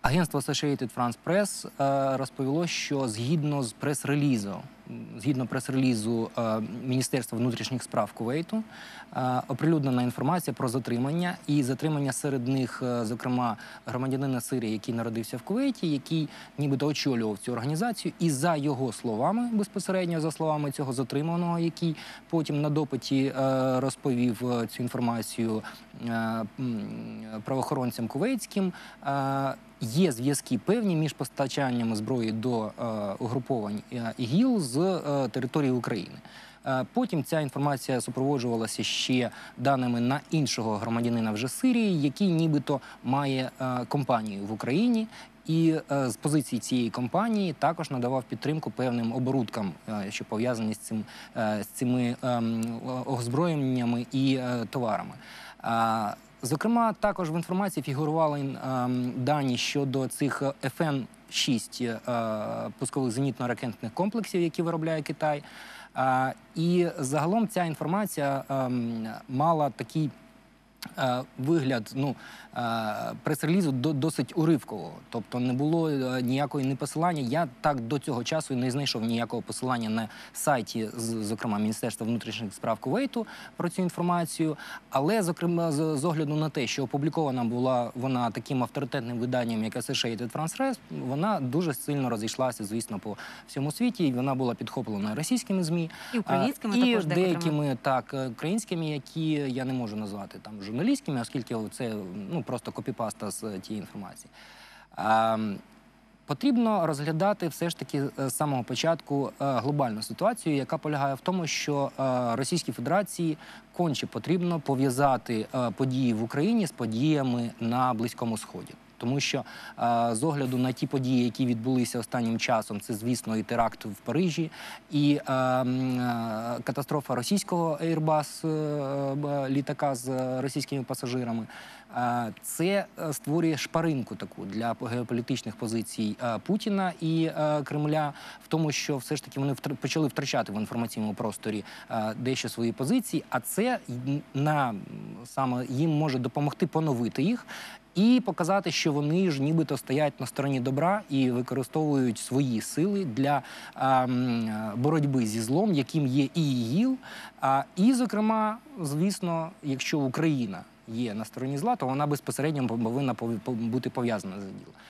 Агентство Associated France Press розповіло, що згідно прес-релізу Міністерства внутрішніх справ Кувейту, оприлюднена інформація про затримання, і затримання серед них, зокрема, громадянина Сирії, який народився в Кувейті, який нібито очолював цю організацію, і за його словами, безпосередньо за словами цього затриманого, який потім на допиті розповів цю інформацію правоохоронцям кувейтським, є зв'язки певні між постачанням зброї до угруповань ІГІЛ з території України. Потім ця інформація супроводжувалася ще даними на іншого громадянина вже Сирії, який нібито має компанію в Україні. І з позиції цієї компанії також надавав підтримку певним оборудкам, що пов'язані з цими озброєннями і товарами. Зокрема, також в інформації фігурували дані щодо цих ФН-6 пускових зенітно-ракетних комплексів, які виробляє Китай. І загалом ця інформація мала такий вигляд прес-релізу досить уривкового. Тобто не було ніякої посилання. Я так до цього часу не знайшов ніякого посилання на сайті, зокрема, Міністерства внутрішніх справ Кувейту про цю інформацію. Але, зокрема, з огляду на те, що опублікована була вона таким авторитетним виданням, як Associated France Press, вона дуже сильно розійшлася, звісно, по всьому світі. І вона була підхоплена російськими ЗМІ. І українськими і також деякими, так, українськими, які я не можу назвати там журналістськими, оскільки це просто копіпаста з тієї інформації. Потрібно розглядати все ж таки з самого початку глобальну ситуацію, яка полягає в тому, що Російській Федерації конче потрібно пов'язати події в Україні з подіями на Близькому Сході. Тому що з огляду на ті події, які відбулися останнім часом, це, звісно, і теракт в Парижі, і катастрофа російського Airbus літака з російськими пасажирами, це створює шпаринку таку для геополітичних позицій Путіна і Кремля, в тому, що все ж таки вони почали втрачати в інформаційному просторі дещо свої позиції, а це саме їм може допомогти поновити їх і показати, що вони ж нібито стоять на стороні добра і використовують свої сили для боротьби зі злом, яким є і ІГІЛ. І, зокрема, звісно, якщо Україна є на стороні зла, то вона безпосередньо повинна бути пов'язана з ІГІЛ.